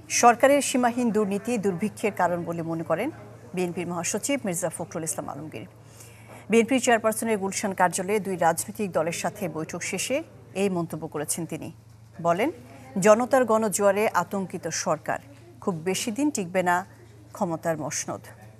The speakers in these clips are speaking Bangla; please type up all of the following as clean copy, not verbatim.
সরকারের সীমাহীন দুর্নীতি দুর্ভিক্ষের কারণ বলে মনে করেন বিএনপির মহাসচিব মির্জা ফখরুল ইসলাম আলমগীর। বিএনপির চেয়ারপারসনের গুলশান কার্যালয়ে দুই রাজনৈতিক দলের সাথে বৈঠক শেষে এই মন্তব্য করেছেন তিনি। বলেন, জনতার গণজোয়ারে আতঙ্কিত সরকার, খুব বেশি দিন টিকবে না ক্ষমতার মসনদ।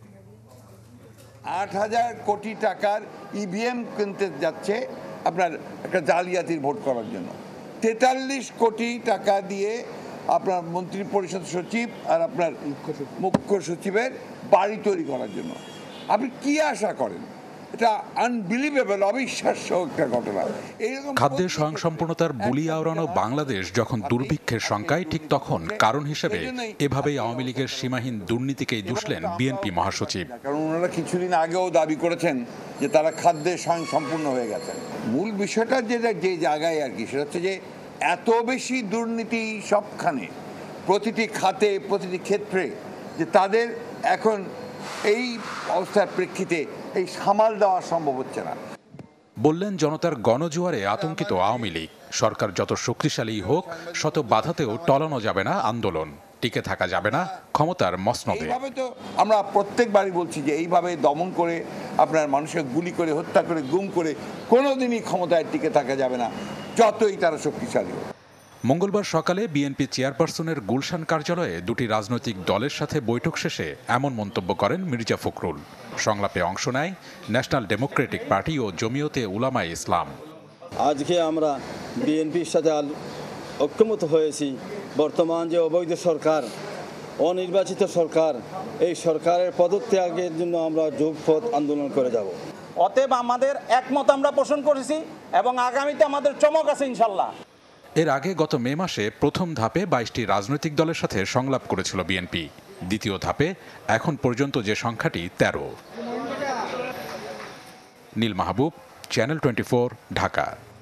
৮,০০০ কোটি টাকার ইভিএম কিনতে যাচ্ছে আপনার একটা জালিয়াতির ভোট করার জন্য। ৪৩ কোটি টাকা দিয়ে আপনার মন্ত্রী পরিষদ সচিব আর আপনার মুখ্য সচিবের বাড়ি তৈরি করার জন্য। আপনি কি আশা করেন? এটা আনবিলিভেবল, অবিশ্বাস্য একটা ঘটনা। খাদ্যের স্বয়ংসম্পূর্ণতার বুলি আওড়ানো বাংলাদেশ যখন দুর্ভিক্ষের শঙ্কায়, ঠিক তখন কারণ হিসেবে এভাবেই আওয়ামী লীগের সীমাহীন দুর্নীতিকেই দুষলেন বিএনপি মহাসচিব। কারণ ওনারা কিছুদিন আগেও দাবি করেছেন যে তারা খাদ্যে স্বয়ংসম্পূর্ণ হয়ে গেছেন। মূল বিষয়টা যে জায়গায় আর কি, সেটা হচ্ছে যে এত বেশি দুর্নীতি সবখানে, প্রতিটি খাতে, প্রতিটি ক্ষেত্রে, যে তাদের এখন এই অবস্থার প্রেক্ষিতে এই সামাল দেওয়া সম্ভব হচ্ছে না। বললেন, জনতার গণজোয়ারে আতঙ্কিত আওয়ামী লীগ। সরকার যত শক্তিশালী হোক, শত বাধাতেও টলানো যাবে না আন্দোলন, টিকে থাকা যাবে না ক্ষমতার মসনদে। এইভাবে তো আমরা প্রত্যেকবারই বলছি যে এইভাবে দমন করে, আপনার মানুষকে গুলি করে, হত্যা করে, গুম করে কোনোদিনই ক্ষমতায় টিকে থাকা যাবে না, যতই তারা শক্তিশালী হোক। মঙ্গলবার সকালে বিএনপি চেয়ারপারসনের গুলশান কার্যালয়ে দুটি রাজনৈতিক দলের সাথে বৈঠক শেষে এমন মন্তব্য করেন মির্জা ফখরুল। সংলাপে অংশ নেয় ন্যাশনাল ডেমোক্রেটিক পার্টি ও জমিয়তে উলামায়ে ইসলাম। আজকে আমরা বিএনপির সাথে ঐক্যমত হয়েছি, বর্তমান যে অবৈধ সরকার, অনির্বাচিত সরকার, এই সরকারের পদত্যাগের জন্য আমরা যুগপৎ আন্দোলন করে যাব। অতএব আমাদের একমত আমরা পোষণ করেছি এবং আগামীতে আমাদের চমক আছে ইনশাল্লাহ। এর আগে গত মে মাসে প্রথম ধাপে ২২টি রাজনৈতিক দলের সাথে সংলাপ করেছিল বিএনপি। দ্বিতীয় ধাপে এখন পর্যন্ত যে সংখ্যাটি ১৩। নীল মাহবুব, চ্যানেল 24, ঢাকা।